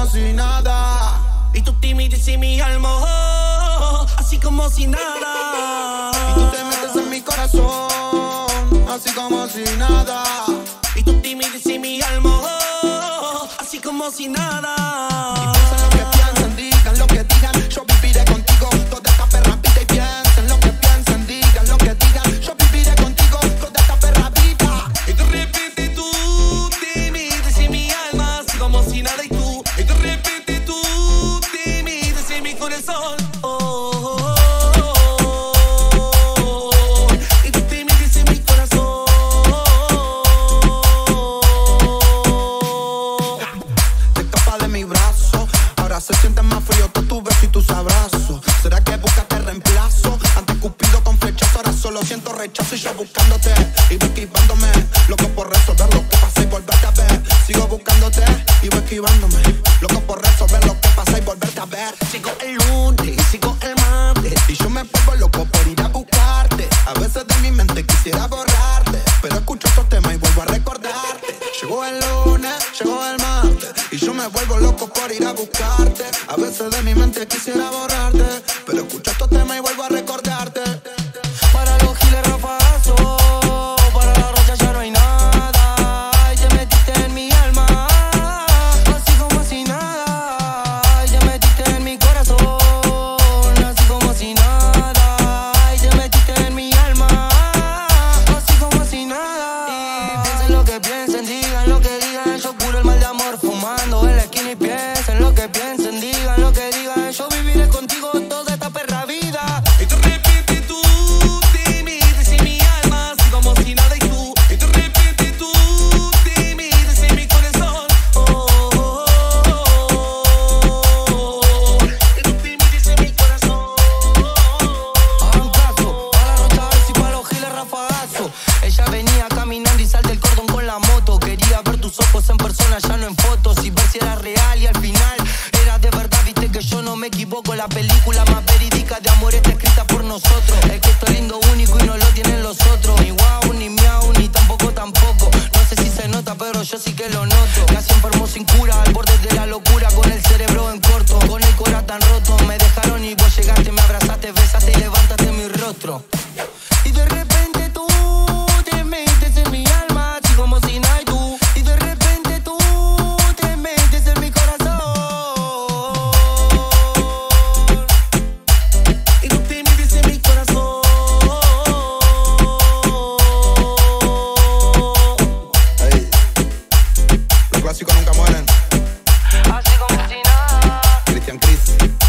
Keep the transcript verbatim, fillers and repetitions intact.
como si nada. Y tú timidez y mi alma, oh, así como si nada. Y tú te metes en mi corazón, así como si nada. Y tú timidez y mi alma, oh, así como si nada. Y piensen lo que piensen, digan lo que digan, yo viviré contigo toda esta perra vida. Y piensen lo que piensen, digan lo que digan, yo viviré contigo toda esta perra vida. Y de repente tú timidez y mi alma, así como si nada. Y tú, y de repente tú timidez y mi corazón, oh, oh, oh, oh. Y tú timidez y mi corazón. Te escapas de mi brazo, ahora se siente más frío todo tu beso y tus abrazos. ¿Será que buscaste reemplazo? Antes Cupido con flechazo, ahora solo siento rechazo. Y yo buscándote y voy esquivándome, loco por resolver lo que pasa y volverte a ver. Sigo buscándote y voy esquivándome, loco por resolver lo que pasa y volverte a ver. Sigo el lunes y sigo el martes, Y yo me vuelvo loco por ir a buscarte. A veces de mi mente quisiera borrarte, pero escucho estos temas y vuelvo a recordarte. Llegó el lunes, llegó el martes, y yo me vuelvo loco por ir a buscarte. A veces de mi mente quisiera borrarte, pero escucho estos temas y vuelvo a recordarte. Para los giles rafagazos, para la rocha ya no hay nada. Y te metiste en mi alma, así como si nada. Y te metiste en mi corazón, así como si nada. Y te metiste en mi alma, así como si nada. Y piensen lo que piensen, digan lo que digan. Yo curo el mal de amor fumando en la esquina. Y piensen lo que piensen, digan lo que digan. Yo viviré contigo toda esta perra vida. y de repente tú timidez y mi alma, así como si nada. Y tú, y de repente tú timidez y mi corazón, oh, oh, oh, oh. Y tú timidez y mi corazón. Hagan caso, para la rocha y para los giles rafagazos. Ella venía caminando y salta el cordón con la moto. Quería ver tus ojos en persona, ya no en fotos, y ver si era real y al final era de verdad. Viste que yo no me equivoco, la película más verídica de amor está escrita por nosotros. Es que esto es lindo, único y no lo tienen los otros. Ni guau, ni miau, ni tampoco tampoco. No sé si se nota, pero yo sí que lo noto. Casi enfermo sin cura, al borde de la locura, con el cerebro en corto, con el corazón tan roto. Me dejaron y vos llegaste, me abrazaste, besaste y levantaste mi rostro. Y de repente tú te metes en mi alma, así como si no hay tú. Y de repente tú te metes en mi corazón. Y tú timidez y mi corazón. Ey, los clásicos nunca mueren. Así como si nada. Cristian Cris.